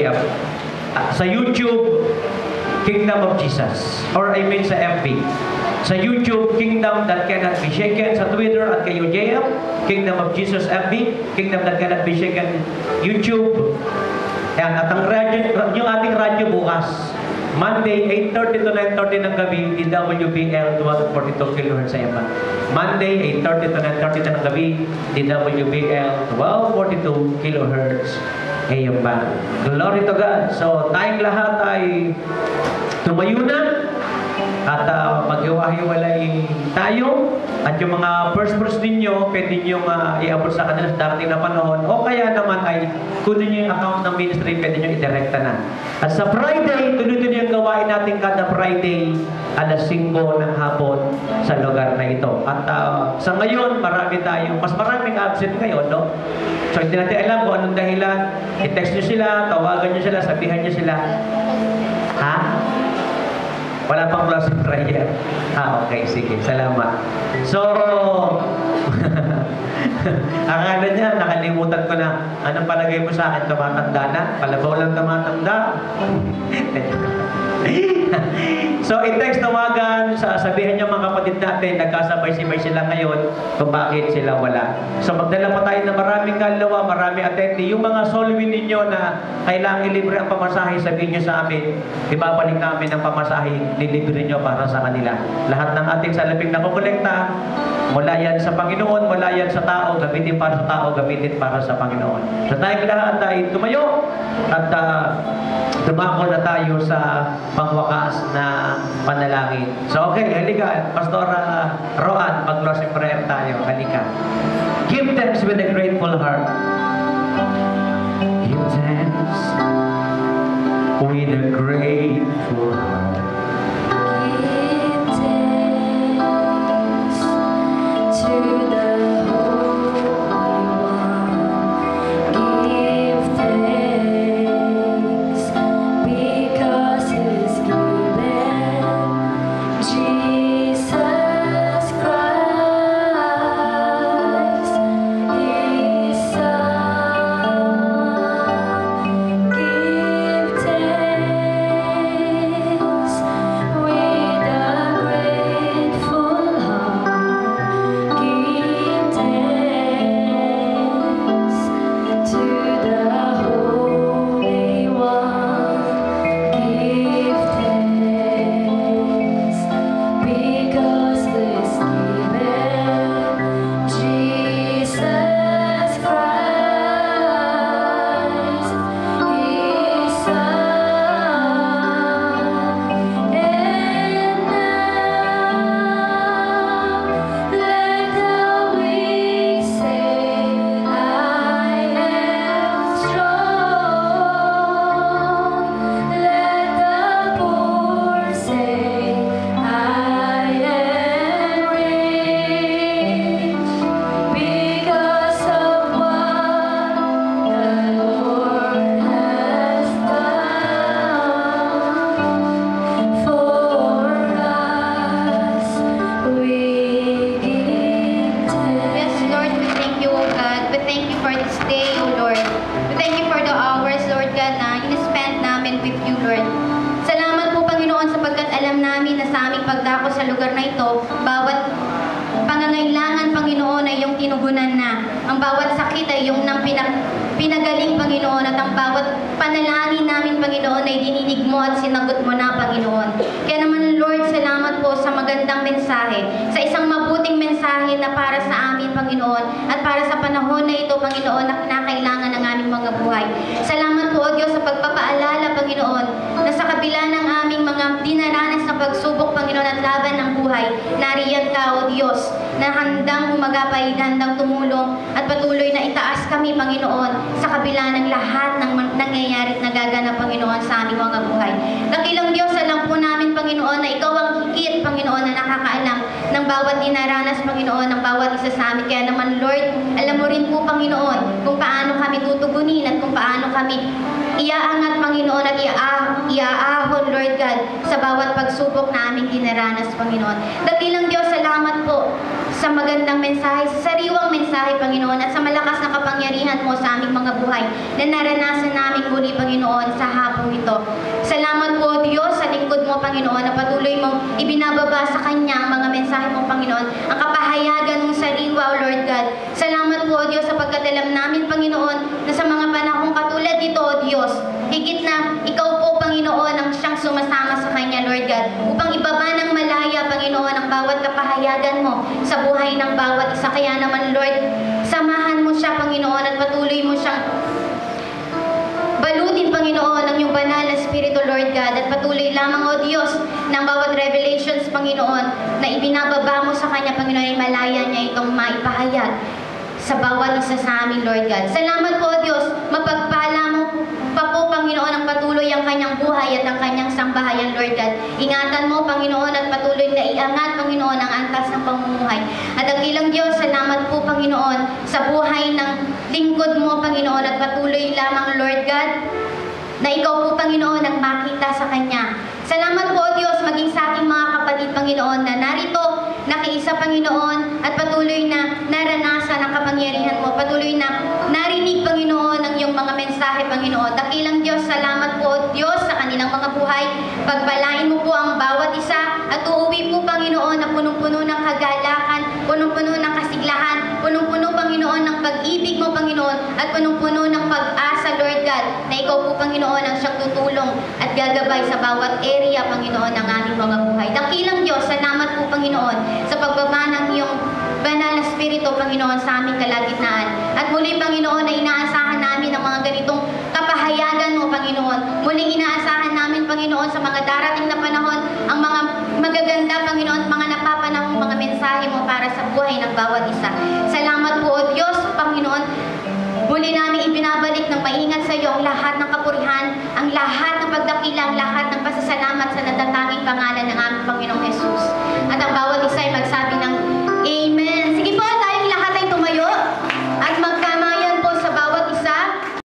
JM. Sa YouTube, Kingdom of Jesus. Or I mean sa FB. Sa YouTube, Kingdom That Cannot Be Shaken. Sa Twitter at kayo JM, Kingdom of Jesus FB, Kingdom That Cannot Be Shaken YouTube. Ayan, at ang radyo, yung ating radyo bukas, Monday, 8:30 to 9:30 ng gabi, DWBL 1242 kHz sa Yaman. Monday, 8:30 to 9:30 ng gabi, DWBL 1242 kHz AM band. Glory to God. So, tayong lahat ay tumayo na at maghiwa-hiwalay tayo. At yung mga first ninyo, pwede nyo i-abot sa kanila sa darating na panahon. O kaya naman ay kunin nyo yung account ng ministry, pwede nyo i-directa na. At sa Friday, tuloy-tuloy yung gawain natin kada Friday, alas 5 ng hapon sa lugar na ito. At sa ngayon, mas maraming absent ngayon, no? So, hindi natin alam kung anong dahilan. I-text nyo sila, tawagan nyo sila, sabihan nyo sila. Ha? Wala pang closing prayer. Okay, sige. Salamat. So, akala niya, nakalimutan ko na, anong palagay mo sa akin? Tumatanda na? Palabaw lang tumatanda? So, i-text tawagan, sabihin niyo mga kapatid natin, nagkasabay-sibay sila ngayon kung bakit sila wala. So, magdala pa tayo ng maraming kaluluwa, maraming attendee. Yung mga solwin ninyo na kailangan ilibre ang pamasahe, sabihin niyo sa amin, ibabalik namin ang pamasahe, lilibre niyo para sa kanila. Lahat ng ating salaping na kukolekta, mula yan sa Panginoon, mula yan sa tao, gamitin para sa tao, gamitin para sa Panginoon. So, tayong lahat ay tumayo at dumako na tayo sa pangwakas na panalangin. So, okay, halika. Pastor Roan, mag-closing prayer tayo. Halika. Give thanks with a grateful heart. Give thanks with a grateful heart. Give thanks to the Holy One. Give thanks because He's given Jesus Christ, His Son. Give thanks with a grateful heart. Give thanks to the Holy One. Give thanks because He's given Jesus Christ, His Son. And now let the weak say, I am strong. Let the poor say, I am rich because of what the Lord has done for us. We give thanks. Yes, Lord, we thank you, O God. We thank you for this day, O Lord. We thank you for the hours, Lord God, na in-spend namin with you, Lord. Salamat po, Panginoon, sapagkat alam namin na sa aming pagdako sa lugar na ito, bawat pangangailangan, Panginoon, ay iyong tinugunan na. Ang bawat sakit ay iyong pinagaling, Panginoon, at ang bawat panalangin namin, Panginoon, ay dininig mo at sinagot mo na, Panginoon. Kaya naman, Lord, salamat po sa magandang mensahe, sa isang mabuting mensahe na para sa amin, Panginoon, at para sa panahon na ito, Panginoon, na kinakailangan ng aming mga buhay. Salamat po, O Diyos, sa pagpapaalala, Panginoon, na sa kabila ng aming mga dinaranas na pagsubok, Panginoon, at laban ng buhay, nariyan ka, O Diyos, na handang umagapay, handang tumulong, at patuloy na itaas kami, Panginoon, sa kabila ng lahat ng nangyayari at nagaganap, Panginoon, sa aming mga buhay. Dakilang Diyos, alam po namin, Panginoon, na Ikaw ang higit, Panginoon, na nakakaalam ng bawat dinaranas, Panginoon, ng bawat isa sa amin. Kaya naman, Lord, alam mo rin po, Panginoon, kung paano kami tutugunin at kung paano kami iaangat, Panginoon, at iaahon, Lord God, sa bawat pagsubok na aming dinaranas, Panginoon. Dakilang Diyos, salamat po sa magandang mensahe, sa sariwang mensahe, Panginoon, at sa malakas na kapangyarihan mo sa aming mga buhay na naranasan namin muli, Panginoon, sa hapong ito. Salamat po, Diyos, sa lingkod mo, Panginoon, na patuloy mong ibinababa sa Kanya ang mga mensahe mo, Panginoon, ang kapahayagan mong sariwa, O Lord God. Salamat po, Diyos, sapagkat alam namin, Panginoon, na sa mga panahong katulad dito, O Diyos, higit na Ikaw po, Panginoon, ang siyang sumasama sa Kanya, Lord God, upang ibaba ng malaya, Panginoon, ang bawat kapahayagan mo sa buhay ng bawat isa. Kaya naman, Lord, samahan mo siya, Panginoon, at patuloy mo siyang balutin, Panginoon, ang iyong banal na Espiritu, Lord God, at patuloy lamang, O Diyos, ng bawat revelations, Panginoon, na ibinababa mo sa Kanya, Panginoon, ay malaya niya itong maipahayag sa bawat isa sa amin, Lord God. Salamat po, O Diyos, mapagpala mo pa po, Panginoon, ang patuloy ang kanyang buhay at ang kanyang sambahayan, Lord God. Ingatan mo, Panginoon, at patuloy na iangat, Panginoon, ang antas ng pamumuhay. At ang ilang Diyos, salamat po, Panginoon, sa buhay ng lingkod mo, Panginoon, at patuloy lamang, Lord God, na ikaw po, Panginoon, ang makita sa Kanya. Salamat po, Diyos, maging sa aking mga kapatid, Panginoon, na narito, nakiisa, Panginoon, at patuloy na naranasan ang kapangyarihan mo. Patuloy na narinig, Panginoon, ang iyong mga mensahe, Panginoon. Dakilang Diyos, salamat po, Diyos, sa kanilang mga buhay. Pagpalain mo po ang bawat isa at uuwi po, Panginoon, na punong-puno ng kagalakan, punong-puno ng kasiglahan, punong-puno, Panginoon, ng pag-ibig mo, Panginoon, at punong-puno ng pag-asa, Lord God, na ikaw po, Panginoon, ang siyang tutulong at gagabay sa bawat area, Panginoon, ng aming mga buhay. Dakilang Diyos, salamat po, Panginoon, sa pagbaba ng iyong banal na Espiritu, Panginoon, sa aming kalagitnaan. At muli, Panginoon, na inaasahan namin ang mga ganitong kapahayagan mo, Panginoon. Muling inaasahan namin, Panginoon, sa mga darating na panahon, ang mga magaganda, Panginoon, mga napapanahong mga mensahe mo para sa buhay ng bawat isa. Salamat po, O Diyos, Panginoon. Muli namin ibinabalik ng maingat sa iyo ang lahat ng kapurihan